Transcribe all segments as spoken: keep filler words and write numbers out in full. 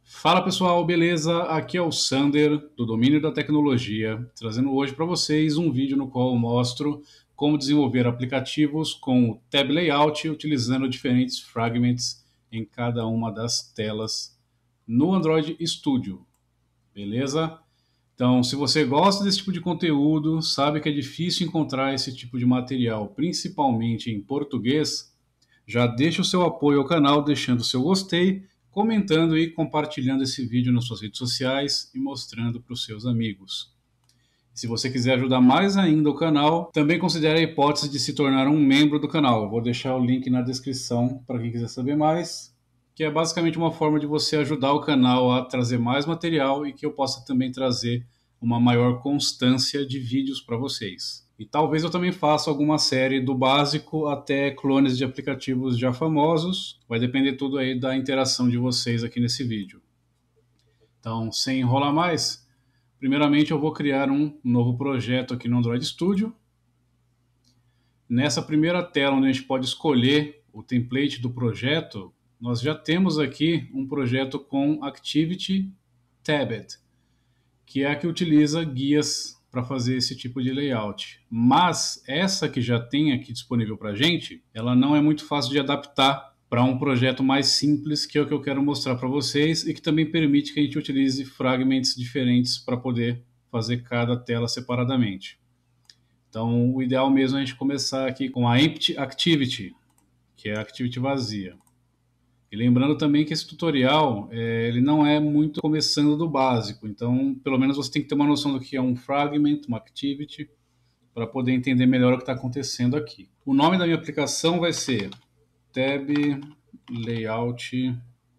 Fala pessoal, beleza? Aqui é o Sander, do Domínio da Tecnologia, trazendo hoje para vocês um vídeo no qual eu mostro como desenvolver aplicativos com o Tab Layout utilizando diferentes fragments em cada uma das telas no Android Studio, beleza? Então, se você gosta desse tipo de conteúdo, sabe que é difícil encontrar esse tipo de material, principalmente em português, já deixa o seu apoio ao canal deixando o seu gostei, comentando e compartilhando esse vídeo nas suas redes sociais e mostrando para os seus amigos. Se você quiser ajudar mais ainda o canal, também considere a hipótese de se tornar um membro do canal. Eu vou deixar o link na descrição para quem quiser saber mais, que é basicamente uma forma de você ajudar o canal a trazer mais material e que eu possa também trazer uma maior constância de vídeos para vocês. E talvez eu também faça alguma série do básico até clones de aplicativos já famosos. Vai depender tudo aí da interação de vocês aqui nesse vídeo. Então, sem enrolar mais, primeiramente eu vou criar um novo projeto aqui no Android Studio. Nessa primeira tela, onde a gente pode escolher o template do projeto, nós já temos aqui um projeto com Activity Tabbed, que é a que utiliza guias para fazer esse tipo de layout. Mas essa que já tem aqui disponível para a gente, ela não é muito fácil de adaptar para um projeto mais simples, que é o que eu quero mostrar para vocês, e que também permite que a gente utilize fragments diferentes para poder fazer cada tela separadamente. Então, o ideal mesmo é a gente começar aqui com a Empty Activity, que é a Activity vazia. E lembrando também que esse tutorial é, ele não é muito começando do básico, então pelo menos você tem que ter uma noção do que é um fragment, uma activity, para poder entender melhor o que está acontecendo aqui. O nome da minha aplicação vai ser Tab Layout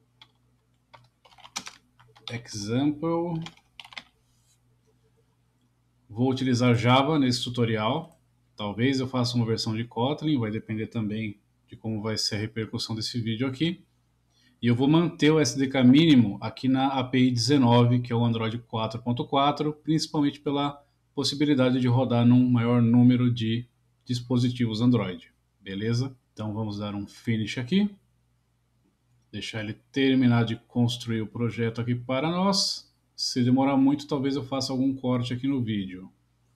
Example. Vou utilizar Java nesse tutorial. Talvez eu faça uma versão de Kotlin, vai depender também de como vai ser a repercussão desse vídeo aqui. E eu vou manter o S D K mínimo aqui na A P I dezenove, que é o Android quatro ponto quatro, principalmente pela possibilidade de rodar num maior número de dispositivos Android. Beleza? Então vamos dar um finish aqui. Deixar ele terminar de construir o projeto aqui para nós. Se demorar muito, talvez eu faça algum corte aqui no vídeo.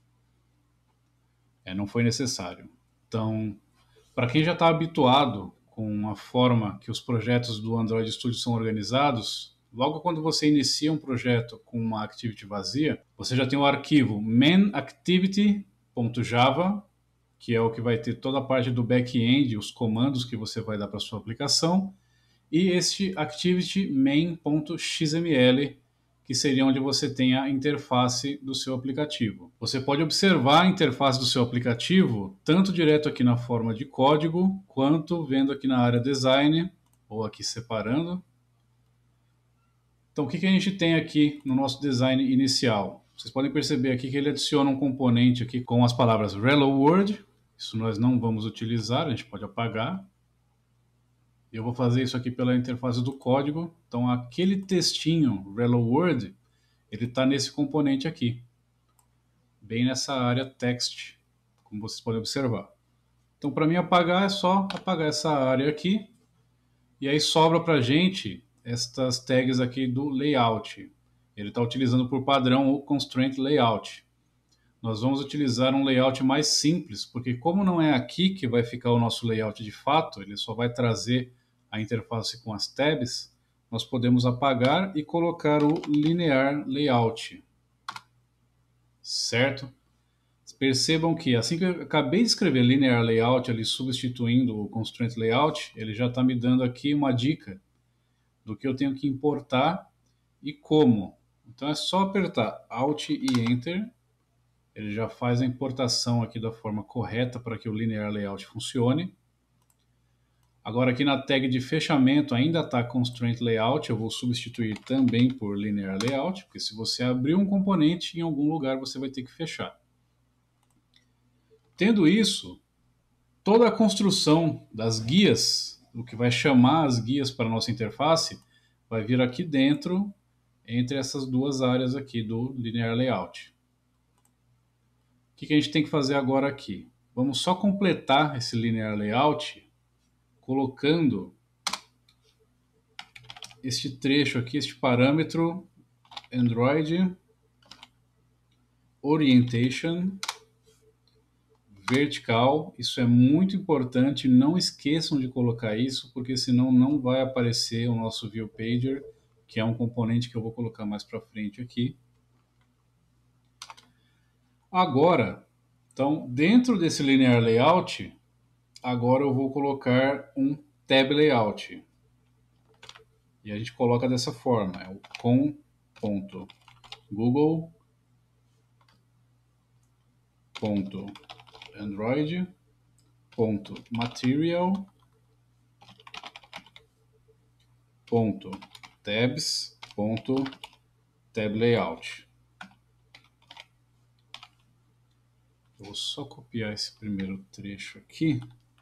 É, não foi necessário. Então, para quem já está habituado com a forma que os projetos do Android Studio são organizados, logo quando você inicia um projeto com uma activity vazia, você já tem o arquivo mainActivity.java, que é o que vai ter toda a parte do back-end, os comandos que você vai dar para a sua aplicação, e este activity main.xml, que seria onde você tem a interface do seu aplicativo. Você pode observar a interface do seu aplicativo tanto direto aqui na forma de código, quanto vendo aqui na área design, ou aqui separando. Então, o que a gente tem aqui no nosso design inicial? Vocês podem perceber aqui que ele adiciona um componente aqui com as palavras Hello World. Isso nós não vamos utilizar, a gente pode apagar. Eu vou fazer isso aqui pela interface do código. Então, aquele textinho Hello World, ele está nesse componente aqui, bem nessa área text, como vocês podem observar. Então, para mim apagar, é só apagar essa área aqui. E aí sobra para a gente estas tags aqui do layout. Ele está utilizando por padrão o constraint layout. Nós vamos utilizar um layout mais simples, porque como não é aqui que vai ficar o nosso layout de fato, ele só vai trazer a interface com as tabs, nós podemos apagar e colocar o linear layout. Certo? Percebam que assim que eu acabei de escrever linear layout, ali substituindo o constraint layout, ele já está me dando aqui uma dica do que eu tenho que importar e como. Então é só apertar Alt e Enter, ele já faz a importação aqui da forma correta para que o linear layout funcione. Agora aqui na tag de fechamento ainda está constraint layout, eu vou substituir também por linear layout, porque se você abrir um componente em algum lugar você vai ter que fechar. Tendo isso, toda a construção das guias, o que vai chamar as guias para a nossa interface, vai vir aqui dentro, entre essas duas áreas aqui do linear layout. O que a gente tem que fazer agora aqui? Vamos só completar esse linear layout colocando este trecho aqui, este parâmetro Android Orientation vertical. Isso é muito importante, não esqueçam de colocar isso, porque senão não vai aparecer o nosso View Pager, que é um componente que eu vou colocar mais para frente aqui. Agora, então, dentro desse Linear Layout, agora eu vou colocar um Tab Layout. E a gente coloca dessa forma, é o com.android.material.tabs.tablayout. Eu vou só copiar esse primeiro trecho aqui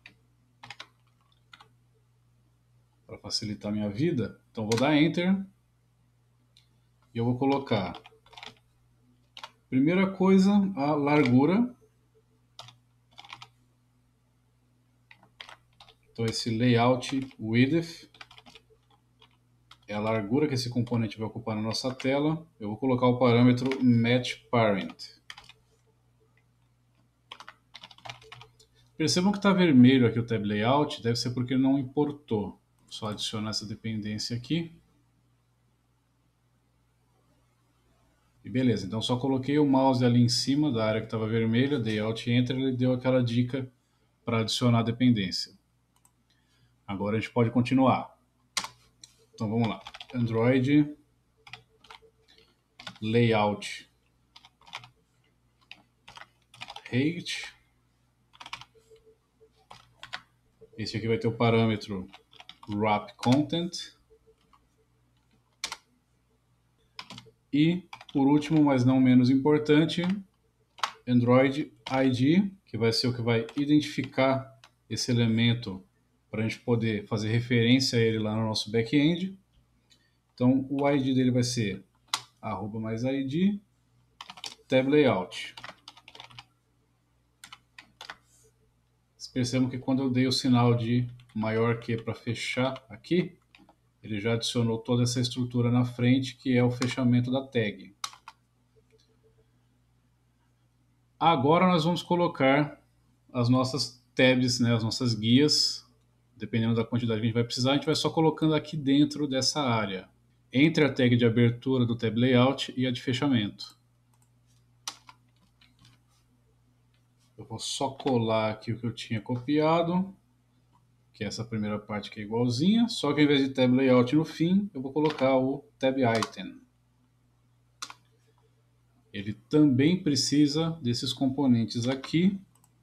para facilitar a minha vida. Então vou dar Enter e eu vou colocar, primeira coisa, a largura. Então esse layout width é a largura que esse componente vai ocupar na nossa tela. Eu vou colocar o parâmetro match parent. Percebam que está vermelho aqui o tab layout, deve ser porque ele não importou. Só adicionar essa dependência aqui. E beleza, então só coloquei o mouse ali em cima da área que estava vermelha, dei Alt Enter, ele deu aquela dica para adicionar a dependência. Agora a gente pode continuar. Então vamos lá. Android Layout Height. Esse aqui vai ter o parâmetro Wrap Content. E, por último, mas não menos importante, Android I D, que vai ser o que vai identificar esse elemento para a gente poder fazer referência a ele lá no nosso back-end. Então, o I D dele vai ser arroba mais I D, tab layout. Vocês percebam que quando eu dei o sinal de maior que para fechar aqui, ele já adicionou toda essa estrutura na frente, que é o fechamento da tag. Agora nós vamos colocar as nossas tabs, né, as nossas guias. Dependendo da quantidade que a gente vai precisar, a gente vai só colocando aqui dentro dessa área, entre a tag de abertura do tab layout e a de fechamento. Eu vou só colar aqui o que eu tinha copiado, que é essa primeira parte que é igualzinha, só que ao invés de tab layout no fim, eu vou colocar o tab item. Ele também precisa desses componentes aqui.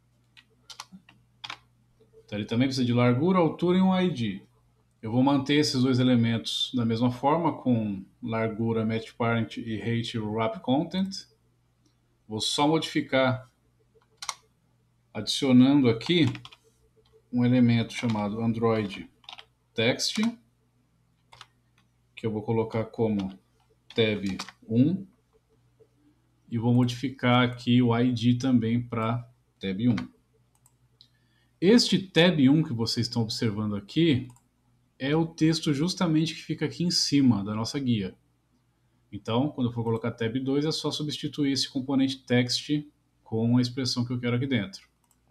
Então ele também precisa de largura, altura e um I D. Eu vou manter esses dois elementos da mesma forma, com largura, match parent e height wrap content. Vou só modificar adicionando aqui um elemento chamado Android Text, que eu vou colocar como tab um, e vou modificar aqui o I D também para tab um. Este tab um que vocês estão observando aqui é o texto justamente que fica aqui em cima da nossa guia. Então, quando eu for colocar tab dois, é só substituir esse componente text com a expressão que eu quero aqui dentro.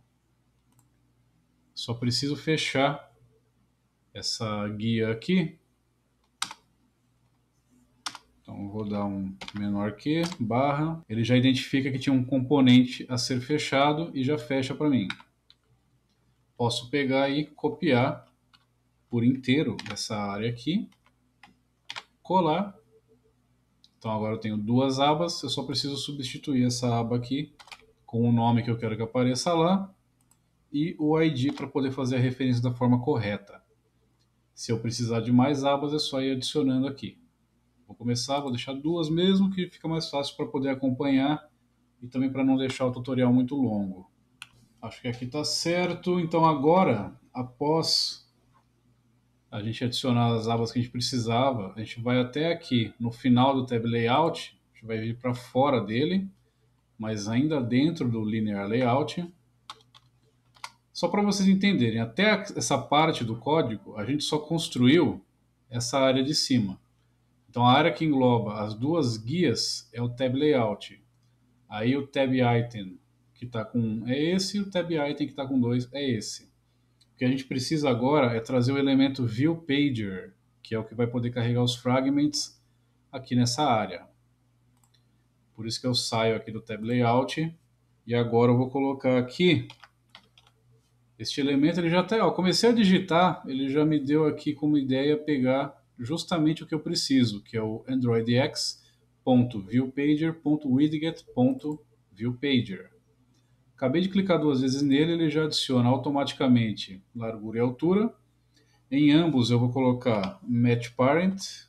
Só preciso fechar essa guia aqui. Então, eu vou dar um menor que, barra. Ele já identifica que tinha um componente a ser fechado e já fecha para mim. Posso pegar e copiar por inteiro essa área aqui, colar. Então agora eu tenho duas abas, eu só preciso substituir essa aba aqui com o nome que eu quero que apareça lá e o I D para poder fazer a referência da forma correta. Se eu precisar de mais abas, é só ir adicionando aqui. Vou começar, vou deixar duas mesmo, que fica mais fácil para poder acompanhar e também para não deixar o tutorial muito longo. Acho que aqui está certo. Então agora, após a gente adicionar as abas que a gente precisava, a gente vai até aqui no final do tab layout, a gente vai vir para fora dele, mas ainda dentro do linear layout. Só para vocês entenderem, até essa parte do código a gente só construiu essa área de cima. Então a área que engloba as duas guias é o Tab Layout. Aí o Tab Item que está com um é esse, e o Tab Item que está com dois é esse. O que a gente precisa agora é trazer o elemento ViewPager, que é o que vai poder carregar os fragments aqui nessa área. Por isso que eu saio aqui do Tab Layout e agora eu vou colocar aqui este elemento. Ele já tá, ó, comecei a digitar, ele já me deu aqui como ideia pegar justamente o que eu preciso, que é o androidx.viewpager.widget.viewpager. Acabei de clicar duas vezes nele, ele já adiciona automaticamente largura e altura. Em ambos eu vou colocar match parent,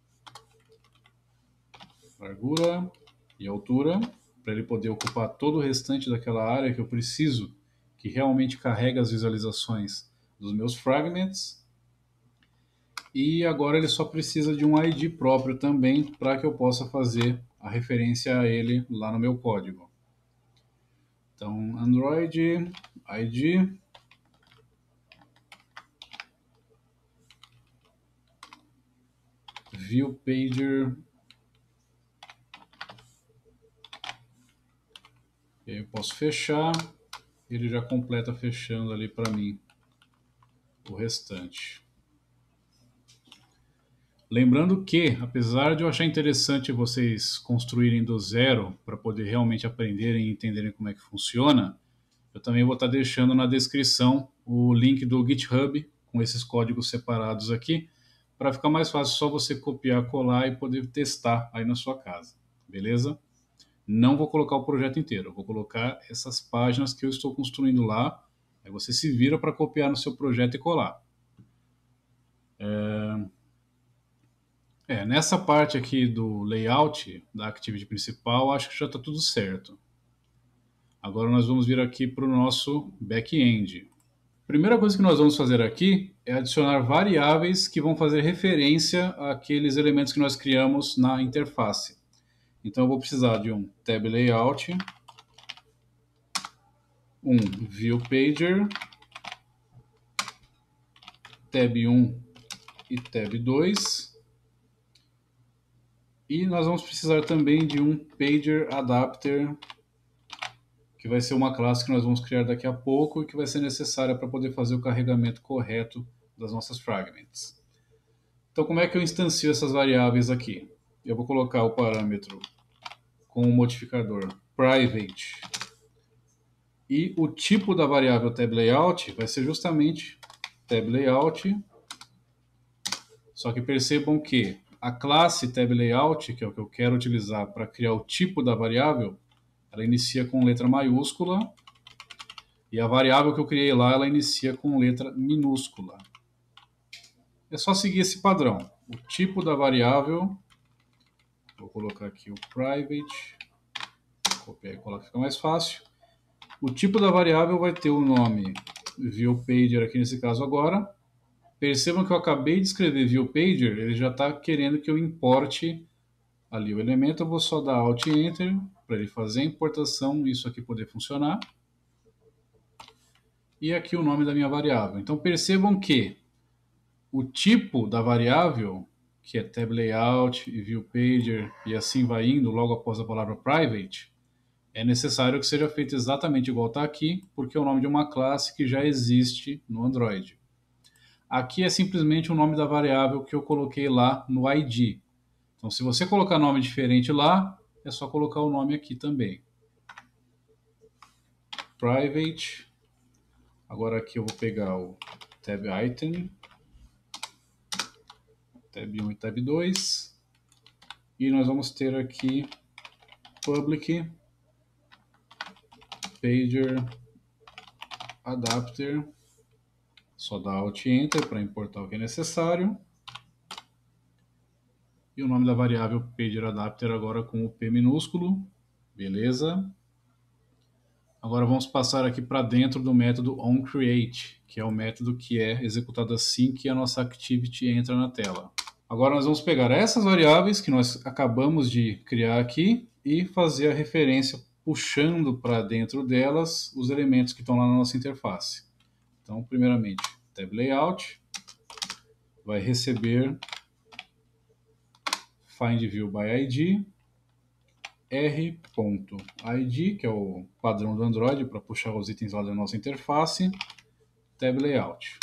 largura e altura, para ele poder ocupar todo o restante daquela área que eu preciso, que realmente carrega as visualizações dos meus fragments. E agora ele só precisa de um I D próprio também, para que eu possa fazer a referência a ele lá no meu código. Então, Android I D ViewPager. E aí eu posso fechar, ele já completa fechando ali para mim o restante. Lembrando que, apesar de eu achar interessante vocês construírem do zero para poder realmente aprenderem e entenderem como é que funciona, eu também vou estar deixando na descrição o link do GitHub com esses códigos separados aqui, para ficar mais fácil só você copiar, colar e poder testar aí na sua casa, beleza? Não vou colocar o projeto inteiro, eu vou colocar essas páginas que eu estou construindo lá, aí você se vira para copiar no seu projeto e colar. É... É, nessa parte aqui do layout da Activity principal, acho que já está tudo certo. Agora nós vamos vir aqui para o nosso back-end. Primeira coisa que nós vamos fazer aqui é adicionar variáveis que vão fazer referência àqueles elementos que nós criamos na interface. Então eu vou precisar de um tab layout, um viewpager, tab um e tab dois. E nós vamos precisar também de um pager adapter, que vai ser uma classe que nós vamos criar daqui a pouco e que vai ser necessária para poder fazer o carregamento correto das nossas fragments. Então, como é que eu instancio essas variáveis aqui? Eu vou colocar o parâmetro com o modificador private e o tipo da variável tabLayout vai ser justamente tabLayout, só que percebam que a classe tabLayout, que é o que eu quero utilizar para criar o tipo da variável, ela inicia com letra maiúscula e a variável que eu criei lá, ela inicia com letra minúscula. É só seguir esse padrão. O tipo da variável, vou colocar aqui o private, copiar e colar, fica mais fácil. O tipo da variável vai ter o nome viewpager aqui nesse caso agora. Percebam que eu acabei de escrever viewpager, ele já está querendo que eu importe ali o elemento. Eu vou só dar Alt e Enter para ele fazer a importação e isso aqui poder funcionar. E aqui o nome da minha variável. Então percebam que o tipo da variável, que é tabLayout e viewpager e assim vai indo logo após a palavra private, é necessário que seja feito exatamente igual está aqui, porque é o nome de uma classe que já existe no Android. Aqui é simplesmente o nome da variável que eu coloquei lá no I D. Então, se você colocar nome diferente lá, é só colocar o nome aqui também. Private. Agora aqui eu vou pegar o tab item, tab um e tab dois. E nós vamos ter aqui public pager adapter. Só dá Alt e Enter para importar o que é necessário. E o nome da variável pager adapter agora com o P minúsculo. Beleza. Agora vamos passar aqui para dentro do método onCreate, que é o método que é executado assim que a nossa activity entra na tela. Agora nós vamos pegar essas variáveis que nós acabamos de criar aqui e fazer a referência puxando para dentro delas os elementos que estão lá na nossa interface. Então, primeiramente, tabLayout, vai receber findViewById, r.id, que é o padrão do Android para puxar os itens lá da nossa interface, tab layout.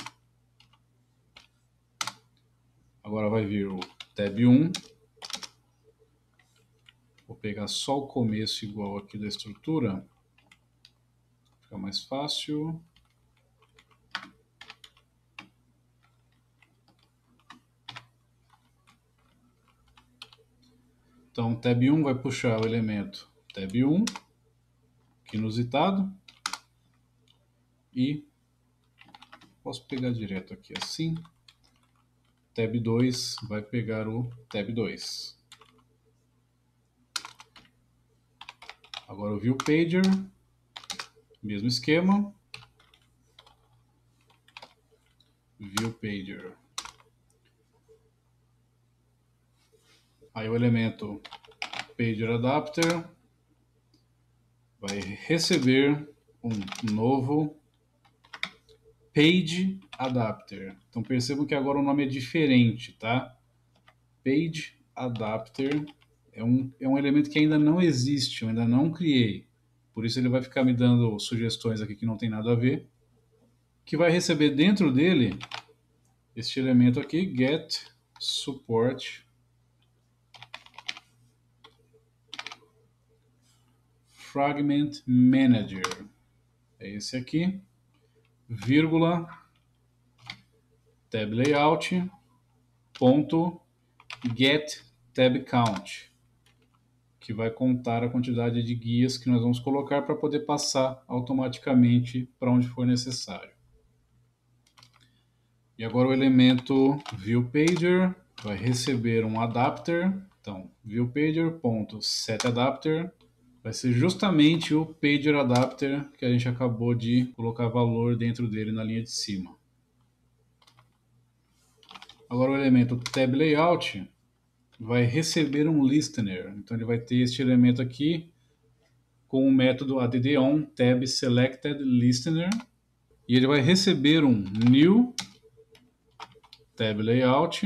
Agora vai vir o tab um. Vou pegar só o começo igual aqui da estrutura, fica mais fácil. Então, tab um vai puxar o elemento tab um, que inusitado, e posso pegar direto aqui assim. tab dois vai pegar o tab dois. Agora o viewPager, mesmo esquema. viewPager. Aí o elemento PagerAdapter vai receber um novo PageAdapter. Então percebam que agora o nome é diferente, tá? PageAdapter é um, é um elemento que ainda não existe, eu ainda não criei. Por isso ele vai ficar me dando sugestões aqui que não tem nada a ver. Que vai receber dentro dele este elemento aqui, getSupport Fragment Manager. É esse aqui, vírgula, tab layout, ponto, get tab count, que vai contar a quantidade de guias que nós vamos colocar para poder passar automaticamente para onde for necessário. E agora o elemento viewPager vai receber um adapter. Então, viewPager.setAdapter vai ser justamente o PagerAdapter que a gente acabou de colocar valor dentro dele na linha de cima. Agora o elemento tabLayout vai receber um listener. Então ele vai ter este elemento aqui com o método addOnTabSelectedListener. E ele vai receber um new tabLayout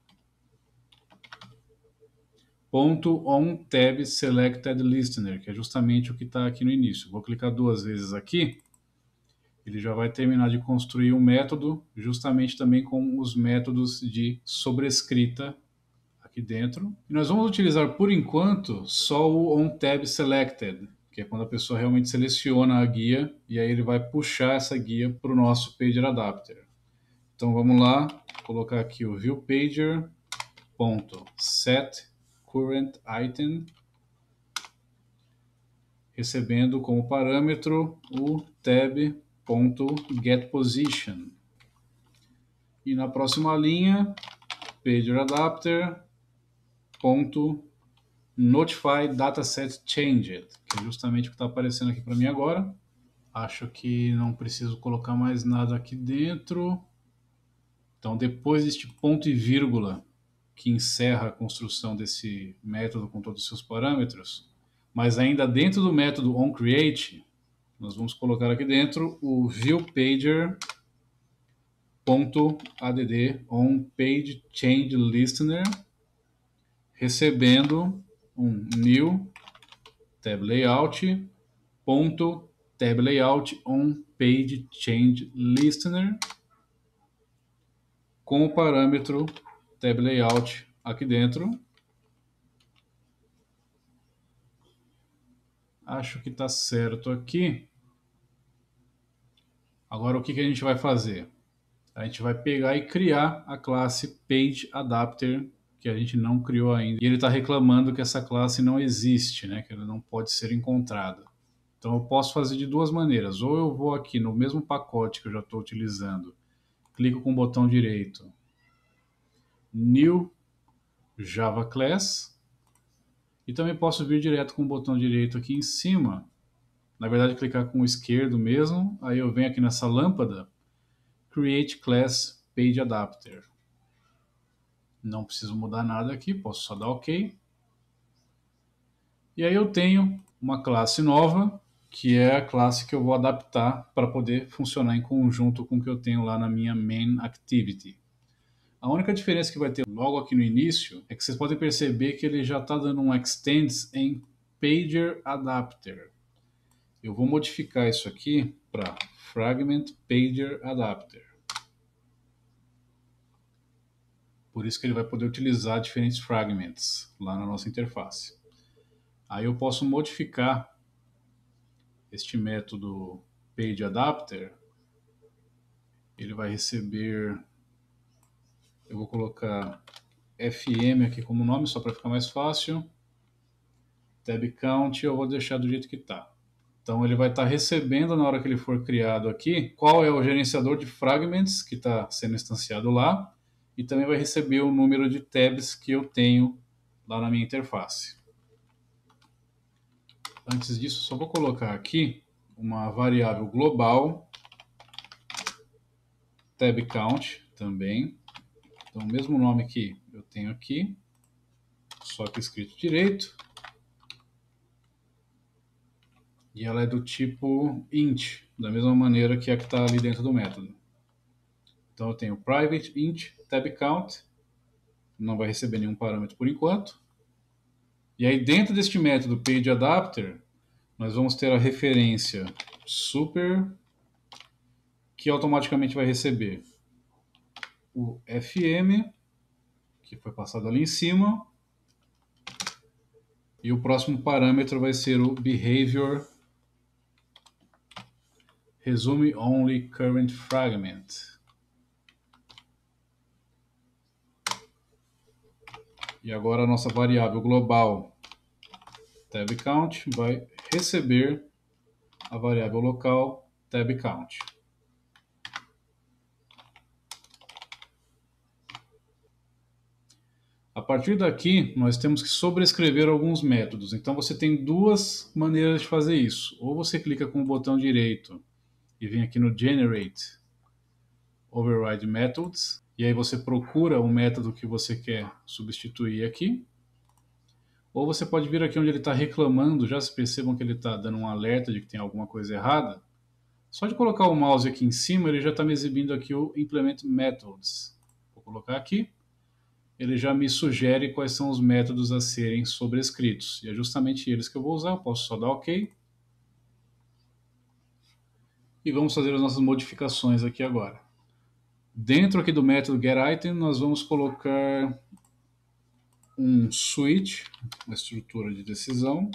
ponto on tab selected listener, que é justamente o que está aqui no início. Vou clicar duas vezes aqui, ele já vai terminar de construir um método, justamente também com os métodos de sobrescrita aqui dentro. E nós vamos utilizar, por enquanto, só o on tab selected, que é quando a pessoa realmente seleciona a guia, e aí ele vai puxar essa guia para o nosso PagerAdapter. Então vamos lá, colocar aqui o viewPager.set current item, recebendo como parâmetro o tab.getPosition. E na próxima linha, PagerAdapter.notifyDatasetChanged, que é justamente o que está aparecendo aqui para mim agora. Acho que não preciso colocar mais nada aqui dentro. Então, depois deste ponto e vírgula, que encerra a construção desse método com todos os seus parâmetros, mas ainda dentro do método onCreate, nós vamos colocar aqui dentro o viewPager.add recebendo um new tabLayout ponto tabLayout onPageChangeListener com o parâmetro tabLayout aqui dentro. Acho que está certo aqui. Agora o que, que a gente vai fazer? A gente vai pegar e criar a classe PageAdapter, que a gente não criou ainda. E ele está reclamando que essa classe não existe, né? Que ela não pode ser encontrada. Então eu posso fazer de duas maneiras. Ou eu vou aqui no mesmo pacote que eu já estou utilizando, clico com o botão direito, New Java Class, e também posso vir direto com o botão direito aqui em cima. Na verdade, clicar com o esquerdo mesmo, aí eu venho aqui nessa lâmpada, Create Class PageAdapter. Não preciso mudar nada aqui, posso só dar OK. E aí eu tenho uma classe nova, que é a classe que eu vou adaptar para poder funcionar em conjunto com o que eu tenho lá na minha main activity. A única diferença que vai ter logo aqui no início é que vocês podem perceber que ele já está dando um extends em Pager Adapter. Eu vou modificar isso aqui para Fragment Pager Adapter. Por isso que ele vai poder utilizar diferentes fragments lá na nossa interface. Aí eu posso modificar este método PageAdapter. Ele vai receber, eu vou colocar F M aqui como nome, só para ficar mais fácil. Tab count eu vou deixar do jeito que está. Então ele vai estar tá recebendo na hora que ele for criado aqui, qual é o gerenciador de fragments que está sendo instanciado lá, e também vai receber o número de tabs que eu tenho lá na minha interface. Antes disso, só vou colocar aqui uma variável global, tab count também. Então, o mesmo nome que eu tenho aqui, só que escrito direito. E ela é do tipo int, da mesma maneira que a que está ali dentro do método. Então eu tenho private int tab count, não vai receber nenhum parâmetro por enquanto. E aí dentro deste método PageAdapter, nós vamos ter a referência super, que automaticamente vai receber o F M, que foi passado ali em cima, e o próximo parâmetro vai ser o behavior resume only current fragment. E agora a nossa variável global tab count vai receber a variável local tab count. A partir daqui, nós temos que sobrescrever alguns métodos. Então você tem duas maneiras de fazer isso. Ou você clica com o botão direito e vem aqui no Generate Override Methods, e aí você procura o método que você quer substituir aqui. Ou você pode vir aqui onde ele está reclamando, já se percebam que ele está dando um alerta de que tem alguma coisa errada. Só de colocar o mouse aqui em cima, ele já está me exibindo aqui o Implement Methods. Vou colocar aqui. Ele já me sugere quais são os métodos a serem sobrescritos. E é justamente eles que eu vou usar. Eu posso só dar OK. E vamos fazer as nossas modificações aqui agora. Dentro aqui do método getItem, nós vamos colocar um switch, uma estrutura de decisão,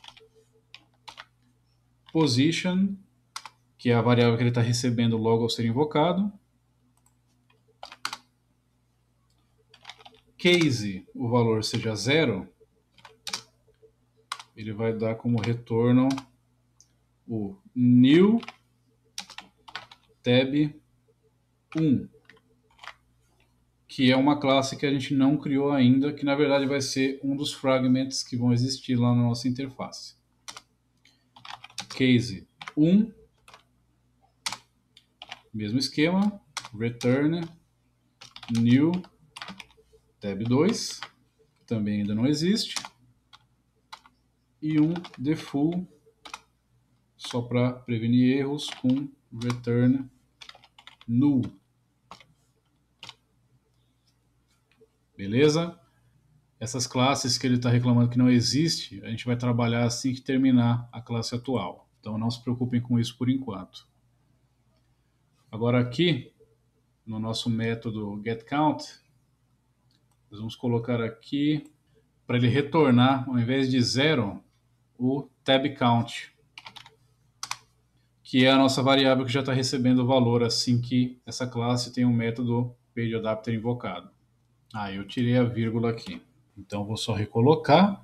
position, que é a variável que ele está recebendo logo ao ser invocado, case, o valor seja zero, ele vai dar como retorno o new tab um, que é uma classe que a gente não criou ainda, que na verdade vai ser um dos fragments que vão existir lá na nossa interface. Case um, mesmo esquema, return new tab dois, que também ainda não existe, e um default, só para prevenir erros, com return null. Beleza? Essas classes que ele está reclamando que não existe, a gente vai trabalhar assim que terminar a classe atual. Então não se preocupem com isso por enquanto. Agora aqui, no nosso método getCount, nós vamos colocar aqui, para ele retornar, ao invés de zero, o tabCount, que é a nossa variável que já está recebendo o valor assim que essa classe tem um método PageAdapter invocado. Ah, eu tirei a vírgula aqui. Então vou só recolocar.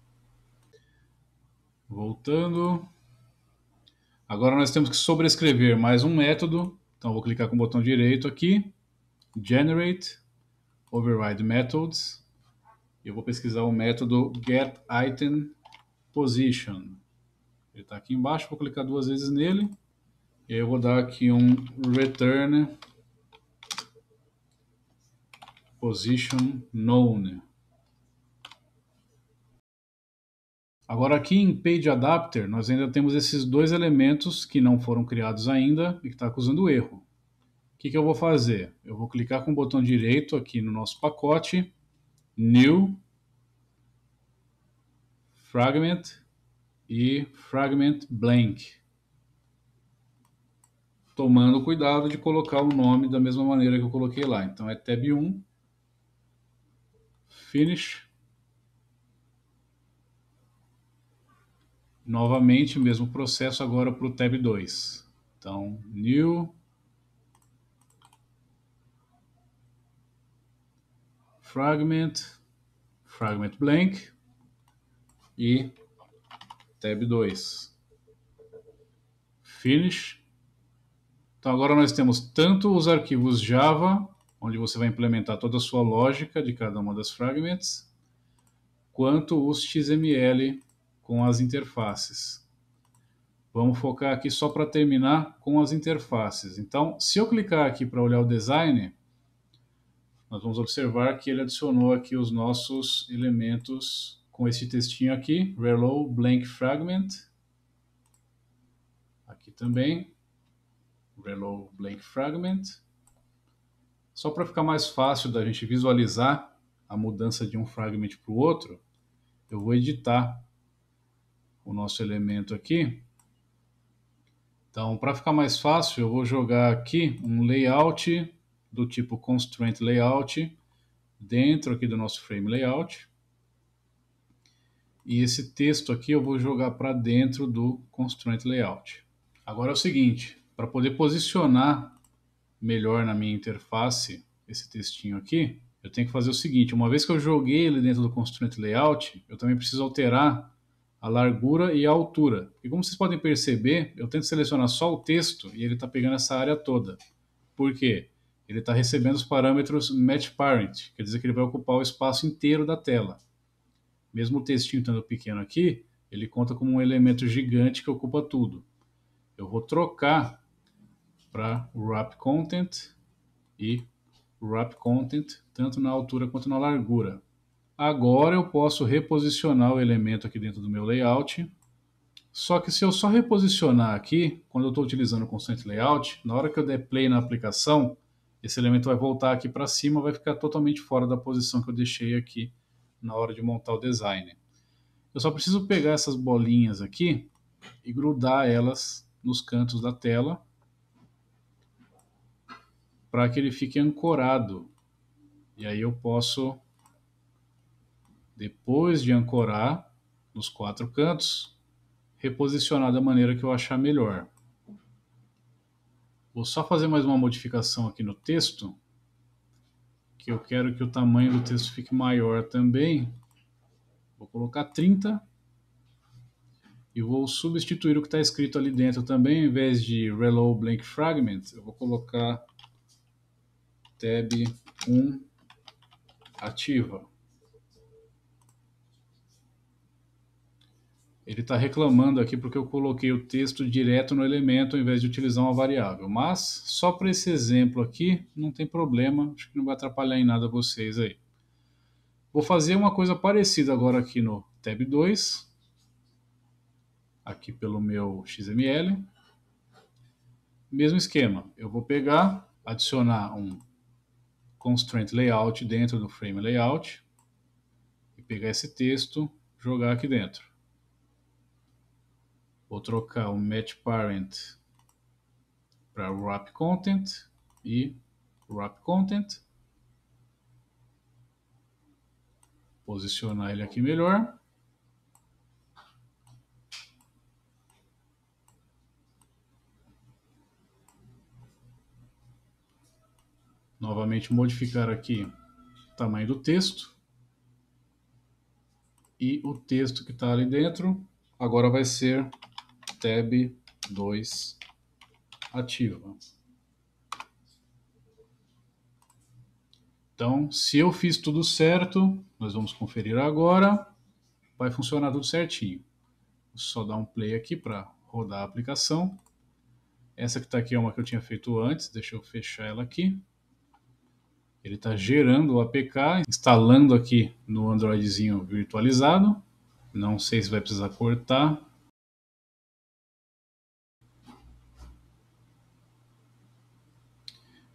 Voltando. Agora nós temos que sobrescrever mais um método. Então vou clicar com o botão direito aqui. Generate Override Methods. Eu vou pesquisar o método getItemPosition. Ele está aqui embaixo, vou clicar duas vezes nele. E aí eu vou dar aqui um return position known. Agora aqui em PageAdapter nós ainda temos esses dois elementos que não foram criados ainda e que está causando erro, que, que eu vou fazer? Eu vou clicar com o botão direito aqui no nosso pacote, New, Fragment e Fragment Blank. Tomando cuidado de colocar o nome da mesma maneira que eu coloquei lá. Então é tab um, Finish. Novamente, o mesmo processo agora para o tab dois. Então, New, Fragment, Fragment Blank e tab dois. Finish. Então agora nós temos tanto os arquivos Java, onde você vai implementar toda a sua lógica de cada uma das fragments, quanto os X M L com as interfaces. Vamos focar aqui só para terminar com as interfaces. Então, se eu clicar aqui para olhar o design, nós vamos observar que ele adicionou aqui os nossos elementos com esse textinho aqui, Relo Blank Fragment. Aqui também, Relo Blank Fragment. Só para ficar mais fácil da gente visualizar a mudança de um fragment para o outro, eu vou editar o nosso elemento aqui. Então, para ficar mais fácil, eu vou jogar aqui um layout do tipo Constraint Layout dentro aqui do nosso Frame Layout. E esse texto aqui eu vou jogar para dentro do Constraint Layout. Agora é o seguinte, para poder posicionar melhor na minha interface esse textinho aqui, eu tenho que fazer o seguinte, uma vez que eu joguei ele dentro do Constraint Layout, eu também preciso alterar a largura e a altura. E como vocês podem perceber, eu tento selecionar só o texto e ele está pegando essa área toda. Por quê? Ele está recebendo os parâmetros Match Parent, quer dizer que ele vai ocupar o espaço inteiro da tela. Mesmo o textinho estando pequeno aqui, ele conta como um elemento gigante que ocupa tudo. Eu vou trocar para Wrap Content e Wrap Content, tanto na altura quanto na largura. Agora eu posso reposicionar o elemento aqui dentro do meu layout. Só que se eu só reposicionar aqui, quando eu estou utilizando o Constraint Layout, na hora que eu der play na aplicação, esse elemento vai voltar aqui para cima, vai ficar totalmente fora da posição que eu deixei aqui na hora de montar o design. Eu só preciso pegar essas bolinhas aqui e grudar elas nos cantos da tela para que ele fique ancorado. E aí eu posso, depois de ancorar nos quatro cantos, reposicionar da maneira que eu achar melhor. Vou só fazer mais uma modificação aqui no texto, que eu quero que o tamanho do texto fique maior também. Vou colocar trinta e vou substituir o que está escrito ali dentro também, em vez de Relo Blank Fragment, eu vou colocar tab um ativa. Ele está reclamando aqui porque eu coloquei o texto direto no elemento ao invés de utilizar uma variável. Mas, só para esse exemplo aqui, não tem problema. Acho que não vai atrapalhar em nada vocês aí. Vou fazer uma coisa parecida agora aqui no tab dois. Aqui pelo meu X M L. Mesmo esquema. Eu vou pegar, adicionar um Constraint Layout dentro do Frame Layout. E pegar esse texto, jogar aqui dentro. Vou trocar o Match Parent para Wrap Content e Wrap Content. Posicionar ele aqui melhor. Novamente modificar aqui o tamanho do texto. E o texto que está ali dentro agora vai ser tab dois ativa. Então, se eu fiz tudo certo, nós vamos conferir agora, vai funcionar tudo certinho. Vou só dar um play aqui para rodar a aplicação. Essa que está aqui é uma que eu tinha feito antes, deixa eu fechar ela aqui. Ele está gerando o A P K, instalando aqui no Androidzinho virtualizado. Não sei se vai precisar cortar.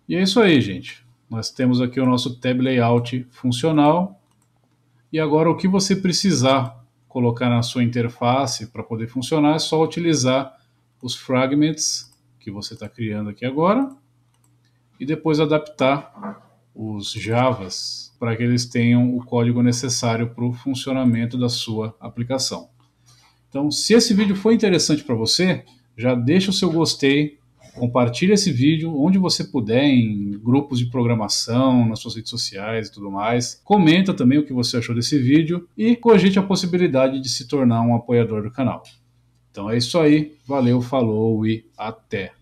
E é isso aí, gente. Nós temos aqui o nosso tab layout funcional. E agora o que você precisar colocar na sua interface para poder funcionar é só utilizar os fragments que você está criando aqui agora e depois adaptar os Javas para que eles tenham o código necessário para o funcionamento da sua aplicação. Então, se esse vídeo foi interessante para você, já deixa o seu gostei, compartilhe esse vídeo onde você puder, em grupos de programação, nas suas redes sociais e tudo mais. Comenta também o que você achou desse vídeo e cogite a possibilidade de se tornar um apoiador do canal. Então é isso aí, valeu, falou e até!